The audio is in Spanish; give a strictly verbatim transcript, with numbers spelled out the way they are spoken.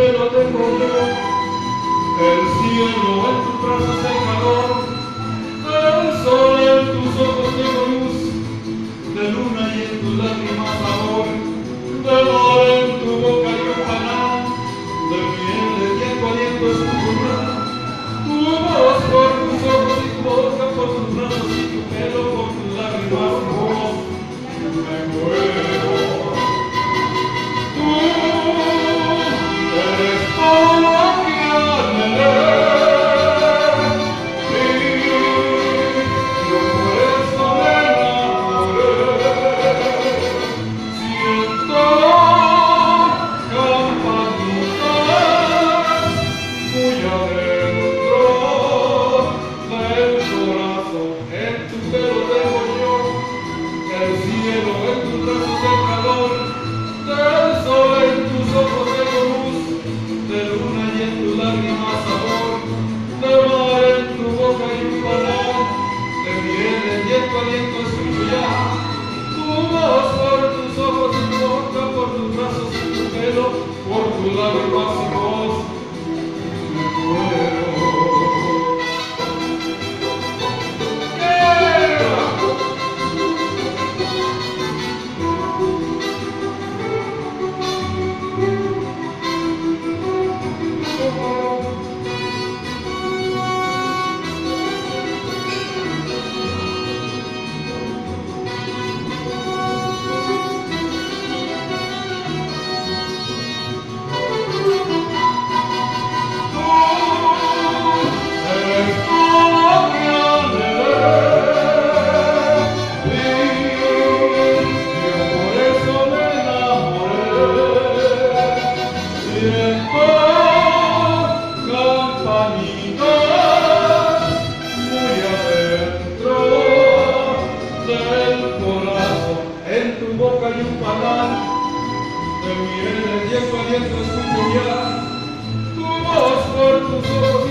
pelo tengo yo, el cielo en tus brazos hay calor, el sol en tus ojos tengo luz, de luna y en tus lágrimas amor, de mar en tu boca y un panal, de miel de tiempo aliento es tu cuñada, tu voz por tus ojos y tu boca, por tus brazos y tu pelo, por tus lágrimas rojos, me muero. Tú eres todo lo que anhelé, y yo por eso me enamoré. Siento campanitas muy adentro del corazón. En tu pelo tengo yo el cielo, en tus brazos el calor del sol, en tus ojos tengo luz, de luna y en tus lágrimas amor, de mar en tu boca y un panal, de miel, de viento, aliento es tuyo ya, tu voz por tus ojos y tu boca, por tus brazos y tu pelo, por tus lágrimas y voz, me muero. En tu boca hay un panal, de miel, de tiempo aliento es tuyo ya, tu voz por tus ojos